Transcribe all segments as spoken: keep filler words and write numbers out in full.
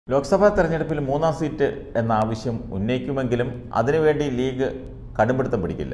ലോക്സഭാ തെരഞ്ഞെടുപ്പിൽ മൂന്നാം സീറ്റ് എന്ന ആവശ്യം ഉന്നയിക്കുമെങ്കിലും അതിനുവേണ്ടി ലീഗ് കടുംപിടുത്തം പിടിക്കില്ല.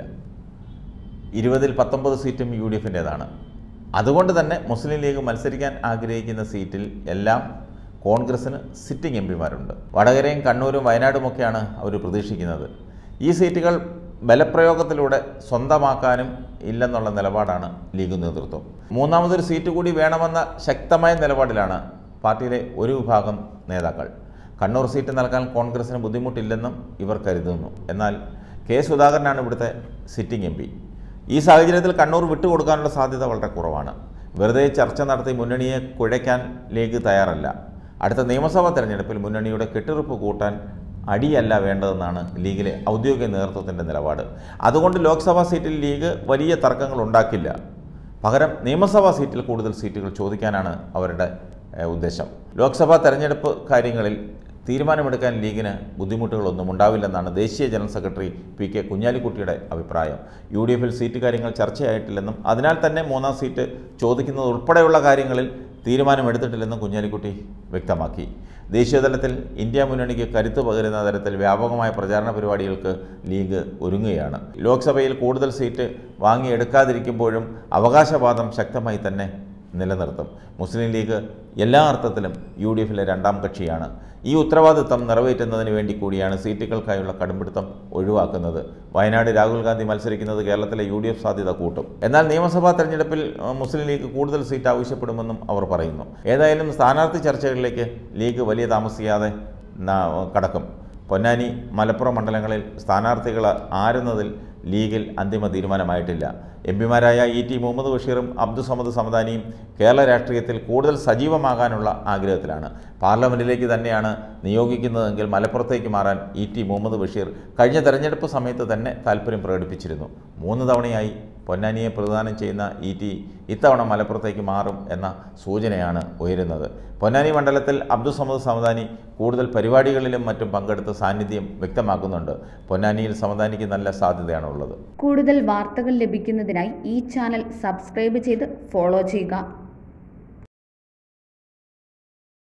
ഇരുപതിൽ പത്തൊമ്പത് സീറ്റും യു ഡി എഫിൻ്റേതാണ്. അതുകൊണ്ട് തന്നെ മുസ്ലിം ലീഗ് മത്സരിക്കാൻ ആഗ്രഹിക്കുന്ന സീറ്റിൽ എല്ലാം കോൺഗ്രസിന് സിറ്റിംഗ് എം പിമാരുണ്ട്. വടകരയും കണ്ണൂരും വയനാടുമൊക്കെയാണ് അവർ പ്രതീക്ഷിക്കുന്നത്. ഈ സീറ്റുകൾ ബലപ്രയോഗത്തിലൂടെ സ്വന്തമാക്കാനും ഇല്ലെന്നുള്ള നിലപാടാണ് ലീഗ് നേതൃത്വം. മൂന്നാമതൊരു സീറ്റ് കൂടി വേണമെന്ന ശക്തമായ നിലപാടിലാണ് പാർട്ടിയിലെ ഒരു വിഭാഗം നേതാക്കൾ. കണ്ണൂർ സീറ്റ് നൽകാൻ കോൺഗ്രസിന് ബുദ്ധിമുട്ടില്ലെന്നും ഇവർ കരുതുന്നു. എന്നാൽ കെ സുധാകരനാണ് ഇവിടുത്തെ സിറ്റിംഗ് എം പി. ഈ സാഹചര്യത്തിൽ കണ്ണൂർ വിട്ടുകൊടുക്കാനുള്ള സാധ്യത വളരെ കുറവാണ്. വെറുതെ ചർച്ച നടത്തി മുന്നണിയെ കുഴയ്ക്കാൻ ലീഗ് തയ്യാറല്ല. അടുത്ത നിയമസഭാ തെരഞ്ഞെടുപ്പിൽ മുന്നണിയുടെ കെട്ടുറപ്പ് കൂട്ടാൻ അടിയല്ല വേണ്ടതെന്നാണ് ലീഗിലെ ഔദ്യോഗിക നേതൃത്വത്തിൻ്റെ നിലപാട്. അതുകൊണ്ട് ലോക്സഭാ സീറ്റിൽ ലീഗ് വലിയ തർക്കങ്ങൾ ഉണ്ടാക്കില്ല. പകരം നിയമസഭാ സീറ്റിൽ കൂടുതൽ സീറ്റുകൾ ചോദിക്കാനാണ് അവരുടെ ഉദ്ദേശം. ലോക്സഭാ തെരഞ്ഞെടുപ്പ് കാര്യങ്ങളിൽ തീരുമാനമെടുക്കാൻ ലീഗിന് ബുദ്ധിമുട്ടുകളൊന്നും ഉണ്ടാവില്ലെന്നാണ് ദേശീയ ജനറൽ സെക്രട്ടറി പി കെ കുഞ്ഞാലിക്കുട്ടിയുടെ അഭിപ്രായം. യു ഡി എഫിൽ സീറ്റ് കാര്യങ്ങൾ ചർച്ചയായിട്ടില്ലെന്നും അതിനാൽ തന്നെ മൂന്നാം സീറ്റ് ചോദിക്കുന്നത് ഉൾപ്പെടെയുള്ള കാര്യങ്ങളിൽ തീരുമാനമെടുത്തിട്ടില്ലെന്നും കുഞ്ഞാലിക്കുട്ടി വ്യക്തമാക്കി. ദേശീയതലത്തിൽ ഇന്ത്യ മുന്നണിക്ക് കരുത്ത് പകരുന്ന തരത്തിൽ വ്യാപകമായ പ്രചാരണ പരിപാടികൾക്ക് ലീഗ് ഒരുങ്ങുകയാണ്. ലോക്സഭയിൽ കൂടുതൽ സീറ്റ് വാങ്ങിയെടുക്കാതിരിക്കുമ്പോഴും അവകാശവാദം ശക്തമായി തന്നെ നിലനിർത്തും. മുസ്ലിം ലീഗ് എല്ലാ അർത്ഥത്തിലും യു ഡി എഫിലെ രണ്ടാം കക്ഷിയാണ്. ഈ ഉത്തരവാദിത്തം നിറവേറ്റുന്നതിന് വേണ്ടി കൂടിയാണ് സീറ്റുകൾക്കായുള്ള കടുംപിടുത്തം ഒഴിവാക്കുന്നത്. വയനാട് രാഹുൽ ഗാന്ധി മത്സരിക്കുന്നത് കേരളത്തിലെ യു ഡി എഫ് സാധ്യത കൂട്ടും. എന്നാൽ നിയമസഭാ തെരഞ്ഞെടുപ്പിൽ മുസ്ലിം ലീഗ് കൂടുതൽ സീറ്റ് ആവശ്യപ്പെടുമെന്നും അവർ പറയുന്നു. ഏതായാലും സ്ഥാനാർത്ഥി ചർച്ചകളിലേക്ക് ലീഗ് വലിയ താമസിയാതെ കടക്കും. പൊന്നാനി, മലപ്പുറം മണ്ഡലങ്ങളിൽ സ്ഥാനാർത്ഥികൾ ആരുന്നതിൽ ലീഗിൽ അന്തിമ തീരുമാനമായിട്ടില്ല. എം പിമാരായ ഇ ടി മുഹമ്മദ് ബഷീറും അബ്ദുസമദ് സമദാനിയും കേരള രാഷ്ട്രീയത്തിൽ കൂടുതൽ സജീവമാകാനുള്ള ആഗ്രഹത്തിലാണ്. പാർലമെൻറ്റിലേക്ക് തന്നെയാണ് നിയോഗിക്കുന്നതെങ്കിൽ മലപ്പുറത്തേക്ക് മാറാൻ ഇ ടി മുഹമ്മദ് ബഷീർ കഴിഞ്ഞ തെരഞ്ഞെടുപ്പ് സമയത്ത് തന്നെ താൽപ്പര്യം പ്രകടിപ്പിച്ചിരുന്നു. മൂന്ന് തവണയായി പൊന്നാനിയെ പ്രതിദാനം ചെയ്യുന്ന ഇ ടി ഇത്തവണ മലപ്പുറത്തേക്ക് മാറും എന്ന സൂചനയാണ് ഉയരുന്നത്. പൊന്നാനി മണ്ഡലത്തിൽ അബ്ദുസമദ് സമദാനി കൂടുതൽ പരിപാടികളിലും മറ്റും പങ്കെടുത്ത് സാന്നിധ്യം വ്യക്തമാക്കുന്നുണ്ട്. പൊന്നാനിയിൽ സമദാനിക്ക് നല്ല സാധ്യതയാണുള്ളത്. കൂടുതൽ വാർത്തകൾ ലഭിക്കുന്നതിനായി ഈ ചാനൽ സബ്സ്ക്രൈബ് ചെയ്ത് ഫോളോ ചെയ്യുക.